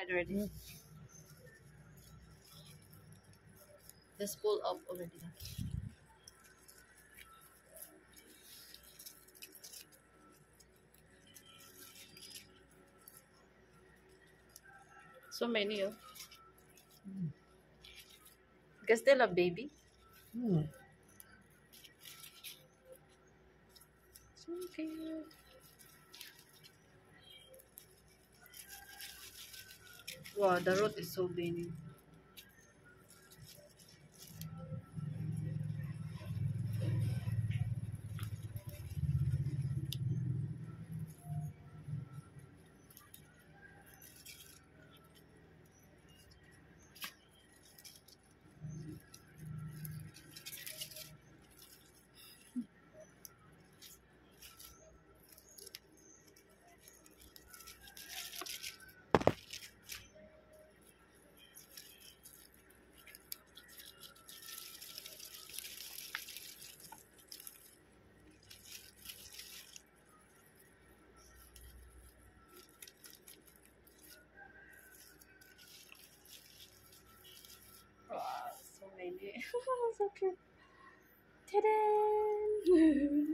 head already. Just pull up already. So many, oh. Because they love baby. So cute. Wow, the road is so many. Wow, so many. So cute. Ta-da!